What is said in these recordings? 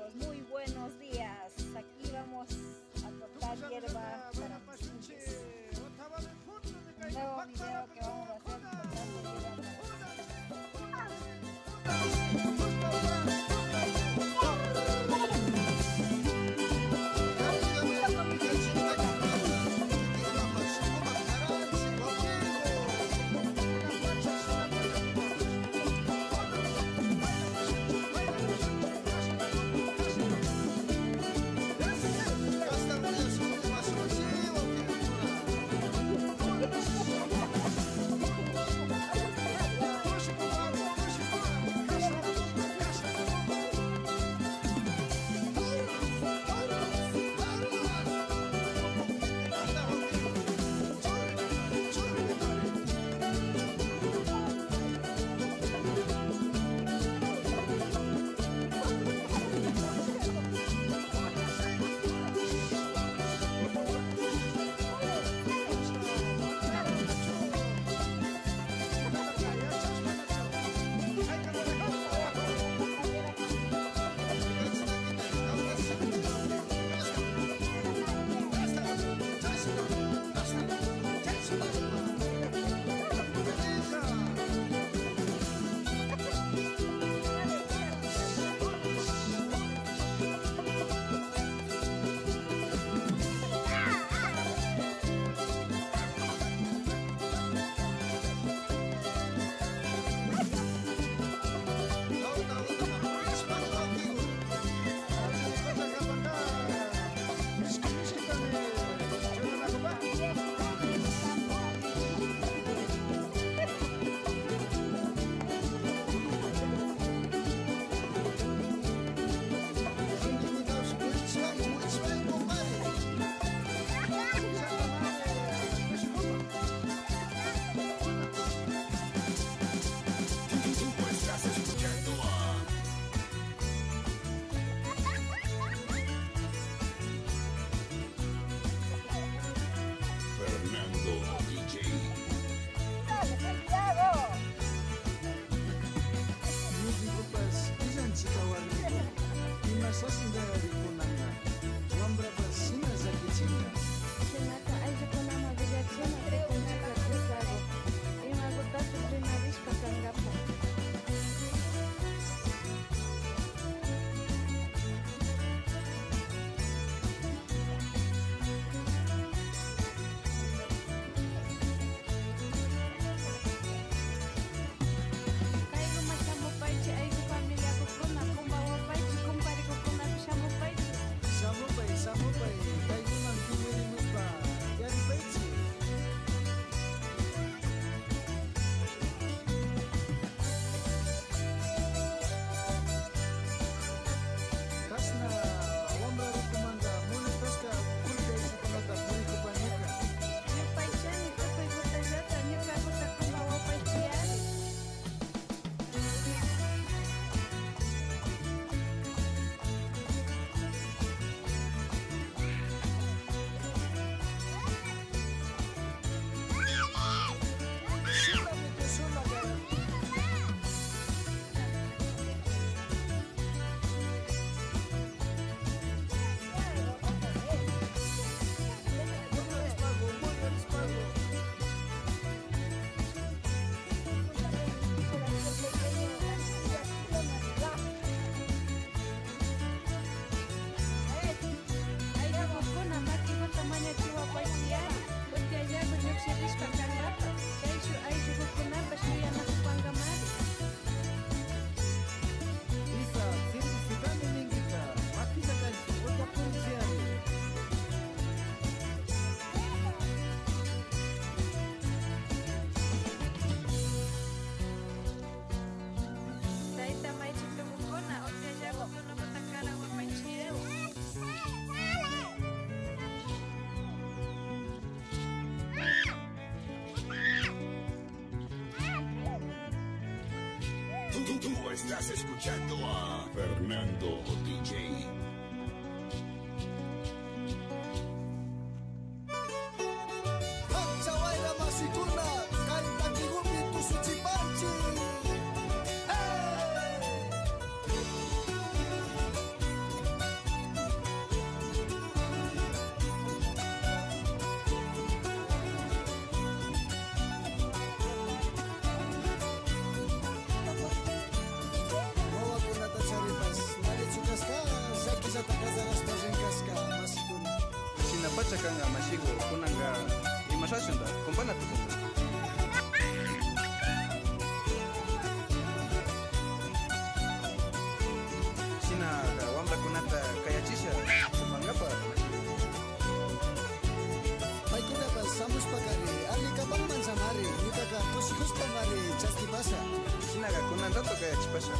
amigos, muy buenos días. Aquí vamos a cortar hierba para mis niños. Un nuevo video que vamos a hacer cortando hierba para Tú estás escuchando a Fernando DJ. Chakanga Mashigo, Kunanga, y Masashunda, Compana Tukunga. Sina, Wamba Kunata, Kayachisha, Mangapa. Paikura pasamos pakari, ali kapang mansamari, nitaka kusikus pamari, chasti pasa. Sina, Kunandato Kayachipasha.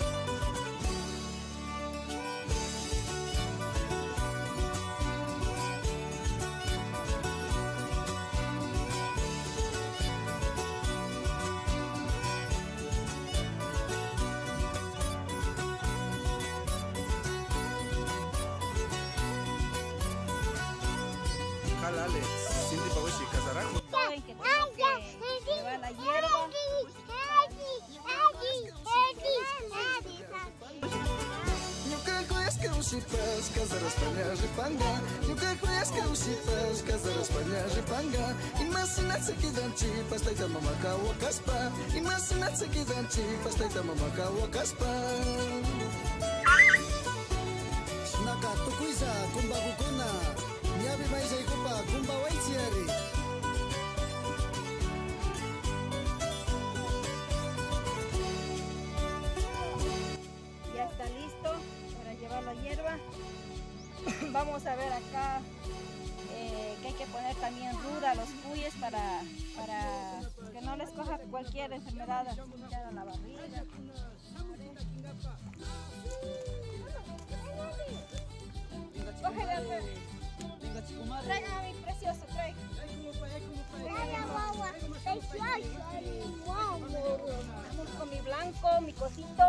Alex, Cindy Pawishi, Casaraco. Saben que tengo que llevar la hierba. Nunca conhece que os chipés, casar as palhas de panga. Nunca conhece que os chipés, casar as palhas de panga. Imaginat se kidanchi, pastai da mamaka o caspa. Imaginat se kidanchi, pastai da mamaka o caspa. Naka tukuiza, kumba kukuna. Niabi mais aí kumba waitiari. Ya está listo para llevar la hierba. Vamos a ver acá que hay que poner también ruda a los cuyes para que no les coja cualquier enfermedad asociada a la barriga. Cógele, traigan a mi precioso, traigan. Vamos con mi blanco, mi cosito.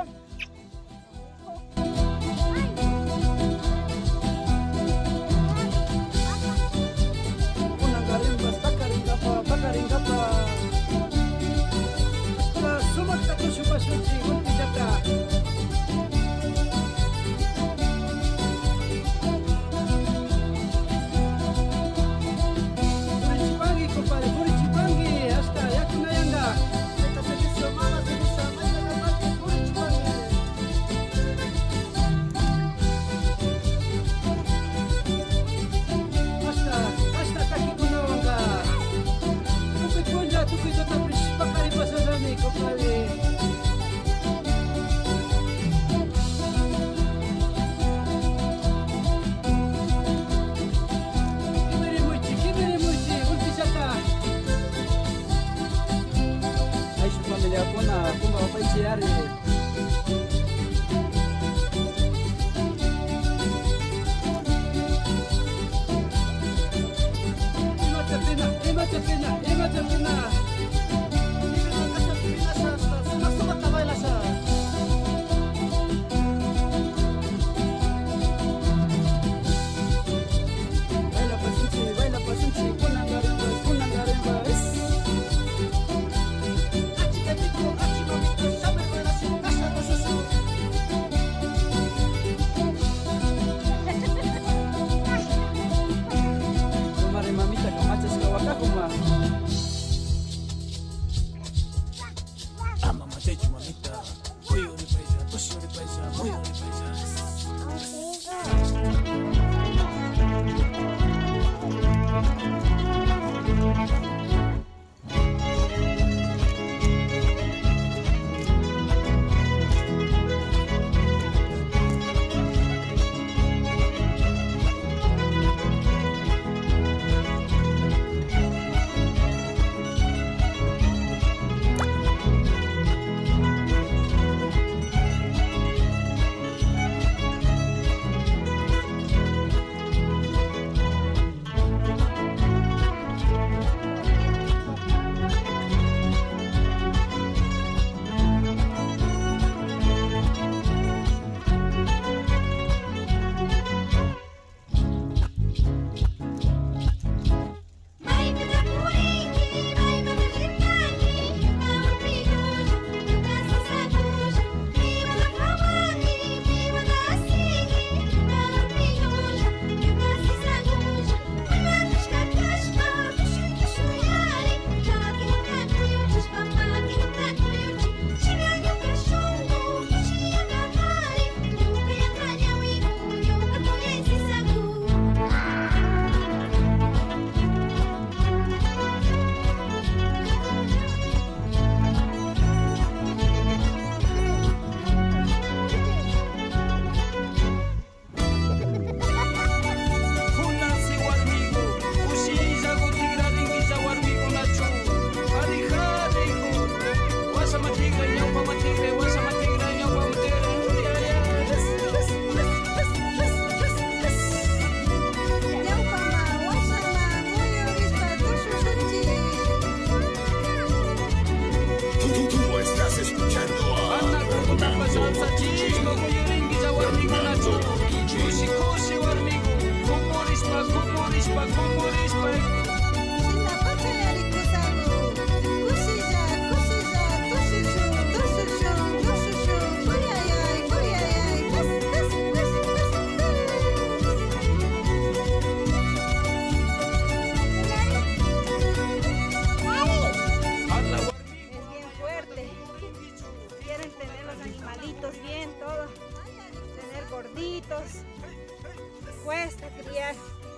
pollitos. Cuesta criar.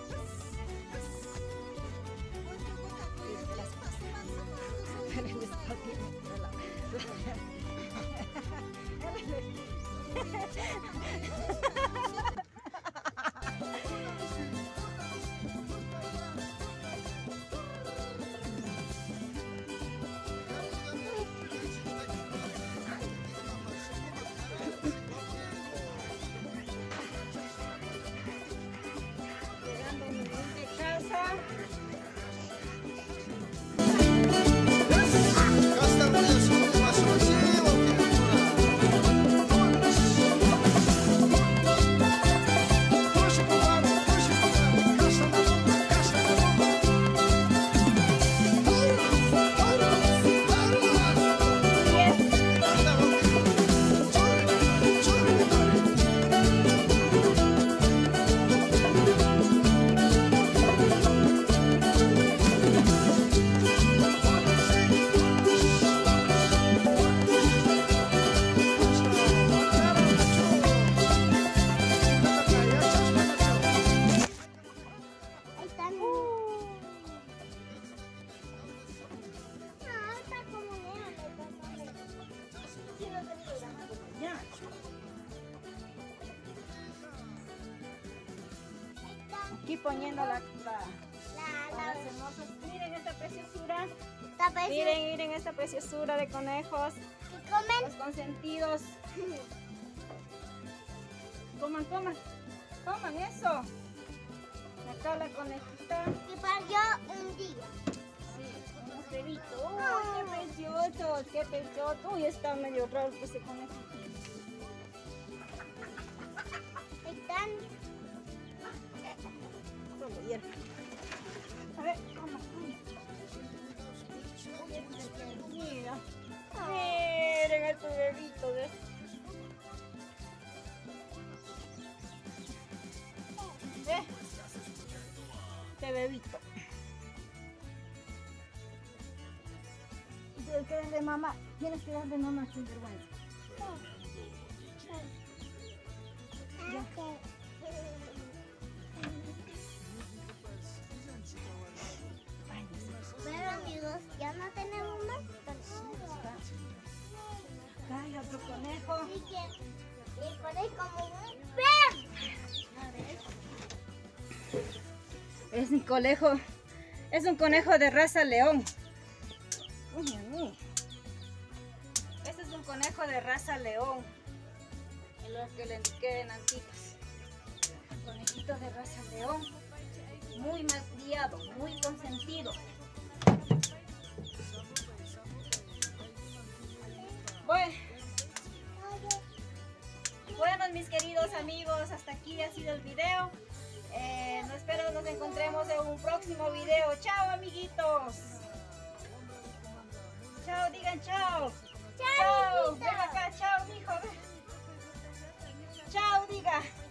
Llegando mi humilde casa. Aquí poniendo las hermosas. Miren esta preciosura. Miren esta preciosura de conejos. ¿Qué comen? Los consentidos. Coman, coman. Coman eso. Acá la conejita. Y parió un día. Sí, unos bebitos. ¡Oh, qué preciosos! ¡Qué preciosos! Uy, está medio raro ese conejo. Están. Solo hierba. A ver, coma, mira. Miren a tu bebito de. ¿Ve? Este bebito. Tienes que darle mamá. Tienes que darle mamá sin vergüenza. Pero amigos, ya no tenemos más. Acá hay otro conejo. Así que le pones como un perro. Es un conejo de raza león. Este es un conejo de raza león. En los que le queden antitos. Conejitos de raza león. Muy malcriado, muy consentido. Bueno, mis queridos amigos, hasta aquí ha sido el video. Espero nos encontremos en un próximo video. Chao, amiguitos. Chao, digan chao. Chao, Ven acá, chao, mijo. Ven. Chao, diga.